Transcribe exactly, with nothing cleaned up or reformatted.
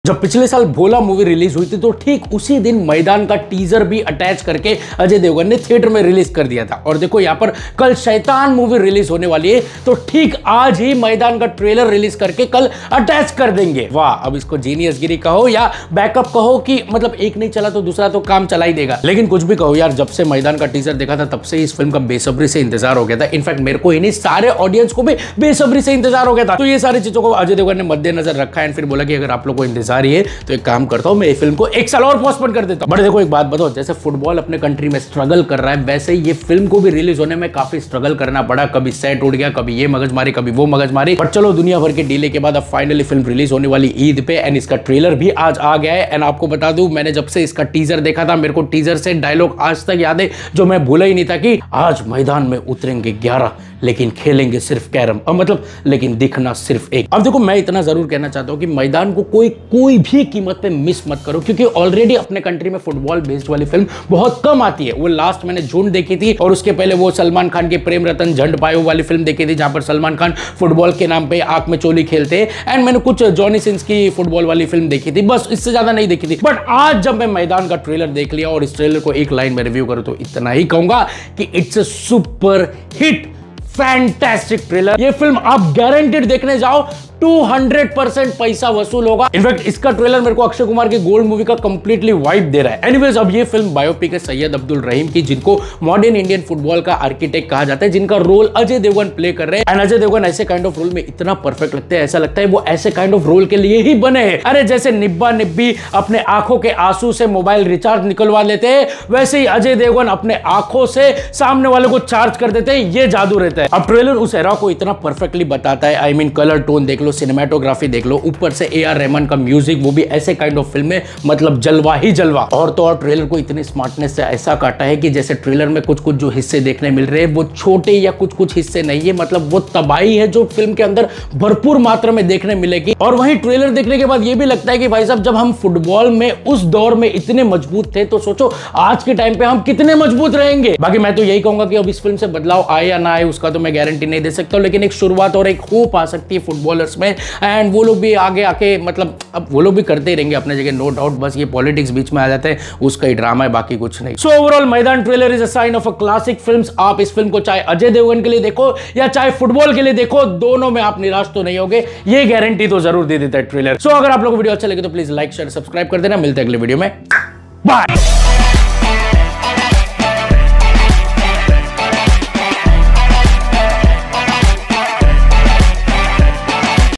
जब पिछले साल भोला मूवी रिलीज हुई थी तो ठीक उसी दिन मैदान का टीजर भी अटैच करके अजय देवगन ने थिएटर में रिलीज कर दिया था। और देखो यहाँ पर कल शैतान मूवी रिलीज होने वाली है तो ठीक आज ही मैदान का ट्रेलर रिलीज करके कल अटैच कर देंगे। वाह, अब इसको जीनियस गिरी कहो या बैकअप कहो कि मतलब एक नहीं चला तो दूसरा तो काम चला ही देगा। लेकिन कुछ भी कहो यार, जब से मैदान का टीजर देखा था तब से इस फिल्म का बेसब्री से इंतजार हो गया था। इनफैक्ट मेरे को ही नहीं, सारे ऑडियंस को भी बेसब्री से इंतजार हो गया था। तो ये सारी चीजों को अजय देवगन ने मद्देनजर रखा है, फिर बोला कि अगर आप लोग को इंतजार ही है तो एक काम करता हूं, मैं फिल्म को एक साल और पोस्टपोन कर देता हूं। बट देखो एक बात बताओ, जैसे फुटबॉल अपने कंट्री में स्ट्रगल कर रहा है वैसे ही ये फिल्म को भी रिलीज होने में काफी स्ट्रगल करना पड़ा। कभी सेट उड़ गया, कभी ये मगजमारी, कभी वो मगजमारी। बट चलो, दुनिया भर के डिले के बाद अब फाइनली फिल्म रिलीज होने वाली ईद पे एंड इसका ट्रेलर भी आज आ गया है। एंड आपको बता दूं, मैंने जब से इसका टीजर देखा था मेरे को टीजर से डायलॉग आज तक याद है जो मैं भूला ही नहीं था कि आज मैदान में उतरेंगे ग्यारह लेकिन खेलेंगे सिर्फ कैरम, और मतलब लेकिन दिखना सिर्फ एक। अब देखो, मैं इतना जरूर कहना चाहता हूं कि मैदान को कोई कोई भी कीमत पे मिस मत करो, क्योंकि ऑलरेडी अपने कंट्री में फुटबॉल बेस्ड वाली फिल्म बहुत कम आती है। वो लास्ट मैंने झुंड देखी थी और उसके पहले वो सलमान खान की प्रेम रतन झंड पायो वाली फिल्म देखी थी जहां पर सलमान खान फुटबॉल के नाम पे आंख में चोली खेलते हैं। एंड मैंने कुछ जॉनी सिंस की फुटबॉल वाली फिल्म देखी थी, बस इससे ज्यादा नहीं देखी थी। बट आज जब मैं मैदान का ट्रेलर देख लिया और इस ट्रेलर को एक लाइन में रिव्यू करूं तो इतना ही कहूंगा कि it's a super hit, fantastic trailer. ये फिल्म आप गारंटेड देखने जाओ दो सौ परसेंट पैसा वसूल होगा। इनफैक्ट इसका ट्रेलर मेरे को अक्षय कुमार की गोल्ड मूवी का कंप्लीटली वाइब दे रहा है। एनीवेज, अब ये फिल्म बायोपिक है सैयद अब्दुल रहीम की, जिनको मॉडर्न इंडियन फुटबॉल का आर्किटेक्ट कहा जाता है, जिनका रोल अजय देवगन प्ले कर रहे हैं। एंड अजय देवगन ऐसे काइंड ऑफ रोल में इतना परफेक्ट लगते हैं, ऐसा लगता है वो ऐसे काइंड ऑफ रोल के लिए ही बने हैं। अरे जैसे निब्बा निब्बी अपने आंखों के आंसू से मोबाइल रिचार्ज निकलवा लेते हैं, वैसे ही अजय देवगन अपने आंखों से सामने वाले को चार्ज कर देते हैं। ये जादू रहता है। अब ट्रेलर उस एरा को इतना परफेक्टली बताता है। आई मीन कलर टोन देख लो, सिनेमेटोग्राफी देख लो, ऊपर से ए आर रहमान का म्यूजिक, वो भी ऐसे काइंड ऑफ फिल्म में मतलब जलवा ही जलवा। और तो और ट्रेलर को इतनी स्मार्टनेस से ऐसा काटा है कि जैसे ट्रेलर में कुछ कुछ जो हिस्से देखने मिल रहे हैं वो छोटे या कुछ कुछ हिस्से नहीं है, मतलब वो तबाही है जो फिल्म के अंदर भरपूर मात्रा में देखने मिलेगी। और वहीं ट्रेलर देखने के बाद ये भी लगता है कि भाई साहब, जब हम फुटबॉल में उस दौर में इतने मजबूत थे तो सोचो आज के टाइम पे हम कितने मजबूत रहेंगे। बाकी मैं तो यही कहूंगा कि अब इस फिल्म से बदलाव आए या ना आए उसका तो मैं गारंटी नहीं दे सकता, लेकिन एक शुरुआत और एक होप आ सकती है फुटबॉलर्स में। एंड वो लोग भी आगे आके मतलब अब वो लोग भी करते ही रहेंगे अपने जगह, नो डाउट। बस ये पॉलिटिक्स बीच में आ जाते हैं, उसका ही ड्रामा है, बाकी कुछ नहीं। So overall Maidaan trailer is a sign of a classic films. आप इस फिल्म को चाहे अजय देवगन के लिए देखो या चाहे फुटबॉल के लिए देखो, दोनों में आप निराश तो नहीं होगे, ये गारंटी तो जरूर दे देता है ट्रेलर। सो अगर आप लोगों को वीडियो अच्छा लगे तो प्लीज लाइक शेयर सब्सक्राइब कर देना। मिलते हैं अगले वीडियो में, बाय।